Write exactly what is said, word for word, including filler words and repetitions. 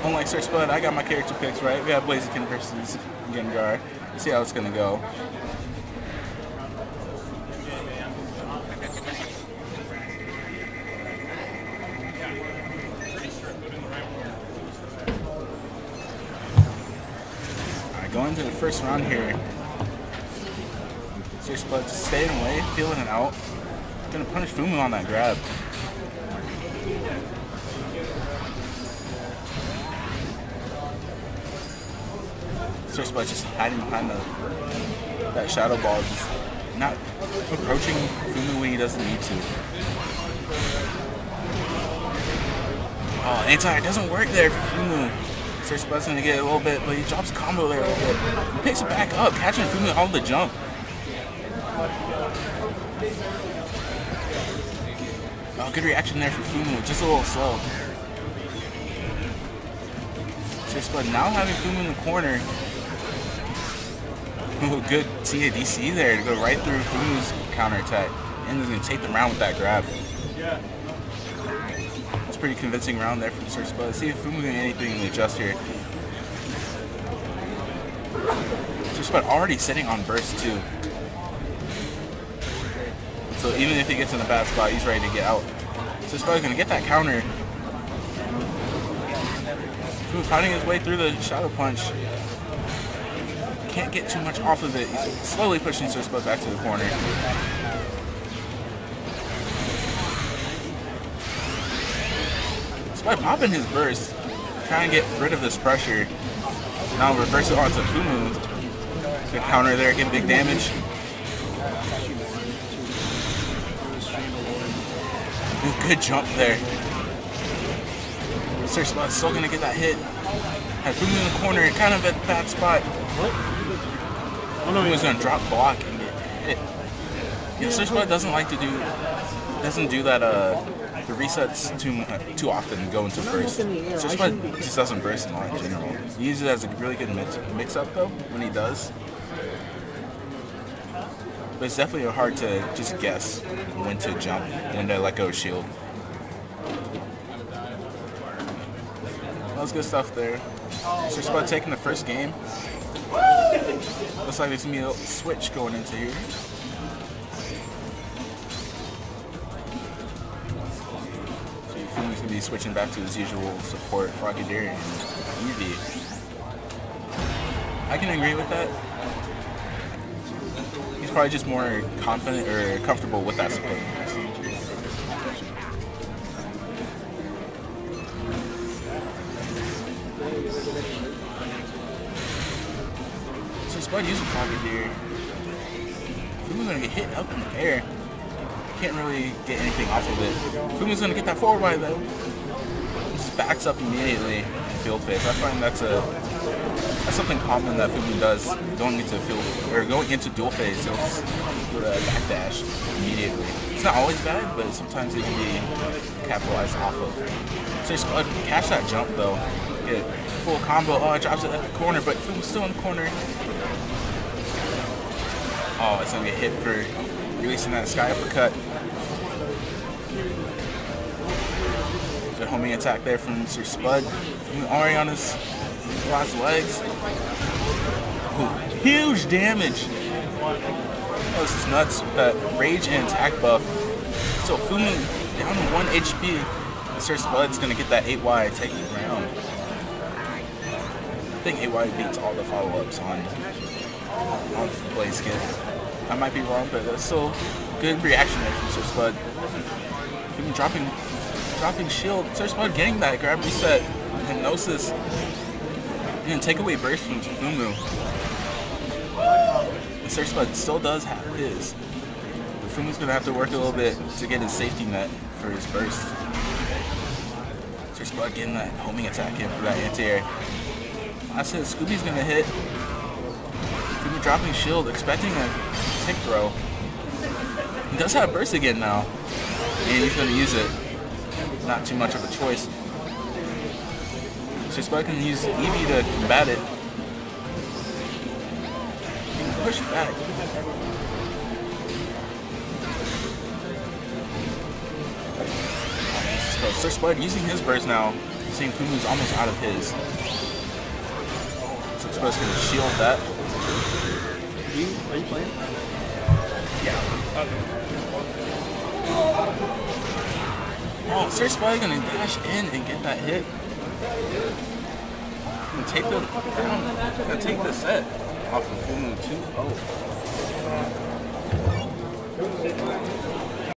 unlike Sir Spud, I got my character picks right. We have Blaziken versus Gengar. Let's see how it's gonna go. Alright, going into the first round here. Sir Spud just staying away, feeling it out. Gonna punish Fumu on that grab. Sir Spud just hiding behind the, that Shadow Ball, just not approaching Fumu when he doesn't need to. Oh, anti doesn't work there for Fumu. Sir Spud's gonna get a little bit, but he drops a combo there a little bit. He picks it back up, catching Fumu on the jump. Oh, good reaction there for Fumu, just a little slow. Sir Spud now having Fumu in the corner. Ooh, good T A D C there to go right through Fumu's counterattack. And he's going to take the round with that grab. It's a pretty convincing round there from Sir Spud. Let's see if Fumu can get anything to adjust here. Sir Spud already sitting on burst too. So even if he gets in a bad spot, he's ready to get out. So Spud's going to get that counter. Fumu finding his way through the Shadow Punch. Can't get too much off of it. He's slowly pushing Sir Spud back to the corner. Spud popping his burst, trying to get rid of this pressure. Now reverse it onto Fumu. Good counter there, get big damage. Ooh, good jump there. Sir Spud's still gonna get that hit. Has Fumu in the corner, kind of at a bad spot. Fumu's gonna drop block and get hit. Yeah, Sir Spud doesn't like to do, doesn't do that. Uh, the resets too uh, too often go into burst. Sir Spud just doesn't burst a lot in general. He uses it as a really good mix, mix up though when he does. But it's definitely hard to just guess when to jump, when to let go of shield. That was good stuff there. Sir Spud taking the first game. Looks like there's gonna be a switch going into here. So Fumu's gonna be switching back to his usual support, Frogadier and Eevee. I can agree with that. He's probably just more confident or comfortable with that support. Spud using Frogadier. Fumu's gonna get hit up in the air. Can't really get anything off of it. Fumu's gonna get that forward by though. Just backs up immediately in field phase. I find that's a that's something common that Fumu does going into field or going into dual phase. He'll just do a backdash immediately. It's not always bad, but sometimes it can be capitalized off of. So Spud catch that jump though. Get full combo. Oh, it drops it at the corner, but Fumu's still in the corner. Oh, it's gonna get hit for releasing that sky uppercut. Good homing attack there from Sir Spud. Already on his last legs. Ooh, huge damage. Oh, this is nuts with that rage and attack buff. So Fumu down to one H P. Sir Spud's gonna get that eight Y taking the round. I think eight Y beats all the follow-ups on on Blaziken. I might be wrong, but that's still good reaction there from Sir Spud. Fumu dropping, dropping shield. Sir Spud getting that grab reset, hypnosis, and take away burst from Fumu. And Sir Spud still does have his. But Fumu's gonna have to work a little bit to get his safety net for his burst. Sir Spud getting that homing attack in for that anti-air. That's it. Scooby's gonna hit. Fumu dropping shield, expecting a tick throw. He does have burst again now, and he's gonna use it. Not too much of a choice. So Spud can use Eevee to combat it. He can push back. So Sir Spud using his burst now. Seeing Fumu's almost out of his. So Express gonna shield that. Are you, are you playing? Yeah. Okay. Oh, Sir Spy gonna dash in and get that hit. And take the down. Gonna take the set off of Fumu two oh.